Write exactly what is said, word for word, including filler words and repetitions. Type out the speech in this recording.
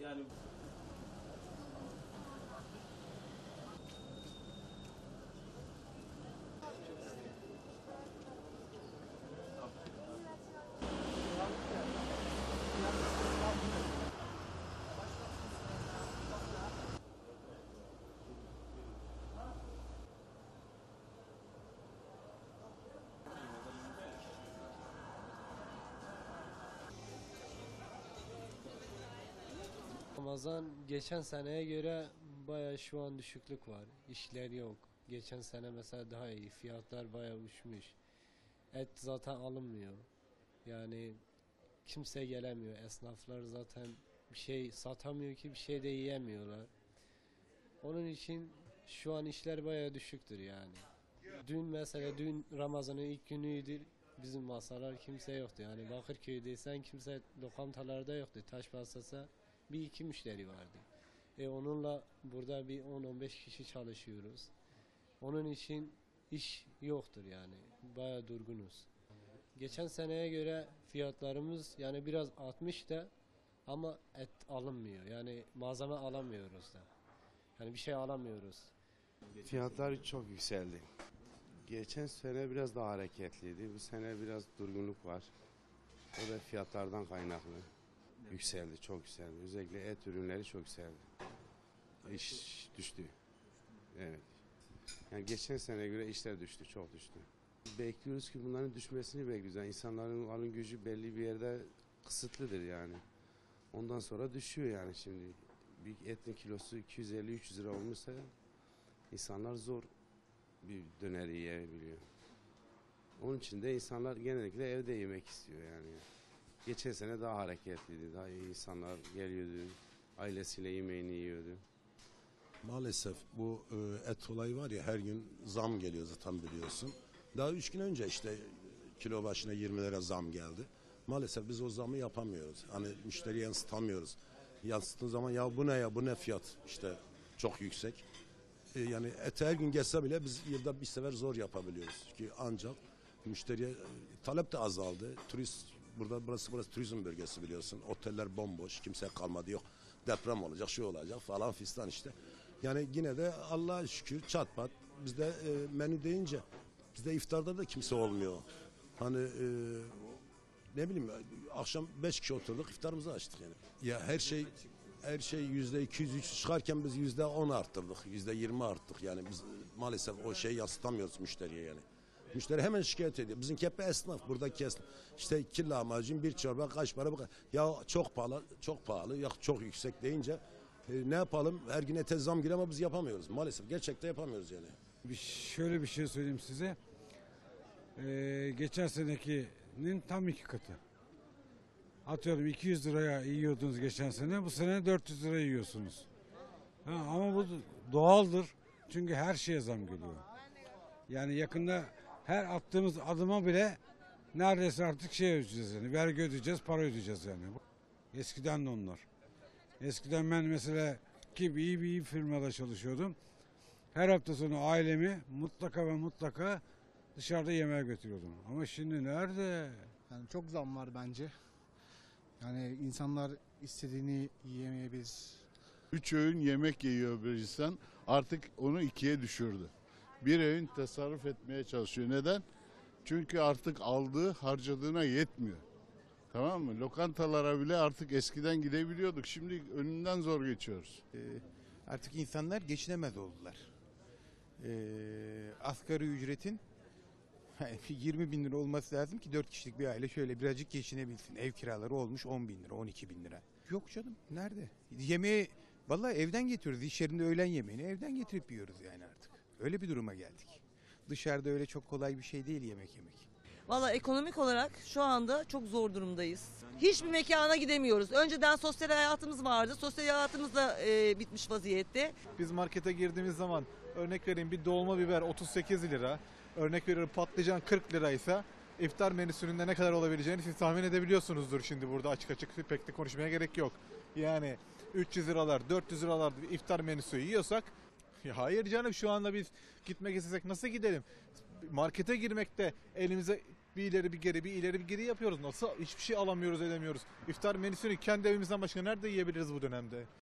Yani Ramazan geçen seneye göre baya şu an düşüklük var. İşler yok. Geçen sene mesela daha iyi. Fiyatlar baya uçmuş. Et zaten alınmıyor. Yani kimse gelemiyor. Esnaflar zaten bir şey satamıyor ki bir şey de yiyemiyorlar. Onun için şu an işler baya düşüktür yani. Dün mesela dün Ramazan'ın ilk günüydü. Bizim masalar kimse yoktu. Yani Bakırköy'deysen kimse lokantalarda yoktu. Taşbasasa bir iki müşteri vardı. E onunla burada bir on on beş kişi çalışıyoruz. Onun için iş yoktur yani. Bayağı durgunuz. Geçen seneye göre fiyatlarımız yani biraz artmış da ama et alınmıyor. Yani malzeme alamıyoruz da. Yani bir şey alamıyoruz. Fiyatlar çok yükseldi. Geçen sene biraz daha hareketliydi. Bu sene biraz durgunluk var. O da fiyatlardan kaynaklı. Yükseldi, çok yükseldi. Özellikle et ürünleri çok yükseldi. İş düştü. Evet. Yani geçen seneye göre işler düştü, çok düştü. Bekliyoruz ki bunların düşmesini bekliyoruz. Yani insanların alım gücü belli bir yerde kısıtlıdır yani. Ondan sonra düşüyor yani şimdi. Bir etin kilosu iki yüz elli üç yüz lira olmuşsa insanlar zor bir döneri yiyebiliyor. Onun için de insanlar genellikle evde yemek istiyor yani. Geçen sene daha hareketliydi. Daha iyi insanlar geliyordu. Ailesiyle yemeğini yiyordu. Maalesef bu e, et olayı var ya, her gün zam geliyor zaten biliyorsun. Daha üç gün önce işte kilo başına yirmi lira zam geldi. Maalesef biz o zamı yapamıyoruz. Hani müşteriye yansıtamıyoruz. Yansıttığı zaman ya bu ne ya bu ne fiyat işte çok yüksek. E, yani et her gün gelse bile biz yılda bir sefer zor yapabiliyoruz. Çünkü ancak müşteriye talep de azaldı. Turist burada burası burası turizm bölgesi biliyorsun. Oteller bomboş, kimse kalmadı, yok deprem olacak, şu olacak falan fistan işte. Yani yine de Allah'a şükür çat pat bizde e, menü deyince bizde iftarda da kimse olmuyor. Hani e, ne bileyim akşam beş kişi oturduk, iftarımızı açtık yani. Ya her şey her şey yüzde iki yüz üç çıkarken biz yüzde on arttırdık, yüzde yirmi arttık yani biz maalesef o şeyi yansıtamıyoruz müşteriye yani. Müşteri hemen şikayet ediyor. Bizimki hep esnaf, buradaki esnaf. İşte iki lahmacun, bir çorba, kaç para bu kadar. Ya çok pahalı, çok pahalı, ya çok yüksek deyince e, ne yapalım? Her gün ete zam giriyor ama biz yapamıyoruz. Maalesef gerçekten yapamıyoruz yani. Bir, şöyle bir şey söyleyeyim size. Ee, geçen senekinin tam iki katı. Atıyorum iki yüz liraya yiyordunuz geçen sene, bu sene dört yüz lira yiyorsunuz. Ha, ama bu doğaldır. Çünkü her şeye zam geliyor. Yani yakında her attığımız adıma bile neredeyse artık şey ödeyeceğiz yani. Vergi ödeyeceğiz, para ödeyeceğiz yani. Eskiden de onlar. Eskiden ben mesela ki iyi bir iyi firmada çalışıyordum. Her hafta sonu ailemi mutlaka ve mutlaka dışarıda yemeğe götürüyordum. Ama şimdi nerede? Yani çok zam var bence. Yani insanlar istediğini yiyemeyebilir. Üç öğün yemek yiyor bir insan, artık onu ikiye düşürdü. Bir öğün tasarruf etmeye çalışıyor. Neden? Çünkü artık aldığı harcadığına yetmiyor. Tamam mı? Lokantalara bile artık eskiden gidebiliyorduk. Şimdi önünden zor geçiyoruz. Ee, artık insanlar geçinemez oldular. Ee, asgari ücretin yirmi bin lira olması lazım ki dört kişilik bir aile şöyle birazcık geçinebilsin. Ev kiraları olmuş on bin lira, on iki bin lira. Yok canım, nerede? Yemeği vallahi evden getiriyoruz. İş yerinde öğlen yemeğini evden getirip yiyoruz yani artık. Öyle bir duruma geldik. Dışarıda öyle çok kolay bir şey değil yemek yemek. Valla ekonomik olarak şu anda çok zor durumdayız. Hiçbir mekana gidemiyoruz. Önceden sosyal hayatımız vardı. Sosyal hayatımız da e, bitmiş vaziyette. Biz markete girdiğimiz zaman örnek vereyim bir dolma biber otuz sekiz lira, örnek veriyorum patlıcan kırk liraysa iftar menüsünün de ne kadar olabileceğini siz tahmin edebiliyorsunuzdur şimdi burada açık açık pek de konuşmaya gerek yok. Yani üç yüz liralar, dört yüz liralar bir iftar menüsü yiyorsak ya hayır canım şu anda biz gitmek istesek nasıl gidelim? Markete girmekte elimize Bir ileri bir geri bir ileri bir geri yapıyoruz. Nasıl hiçbir şey alamıyoruz edemiyoruz. İftar menüsünü kendi evimizden başka nerede yiyebiliriz bu dönemde?